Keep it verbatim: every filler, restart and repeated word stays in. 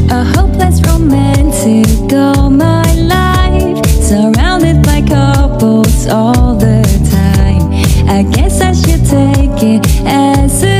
A hopeless romantic all my life, surrounded by couples all the time. I guess I should take it as a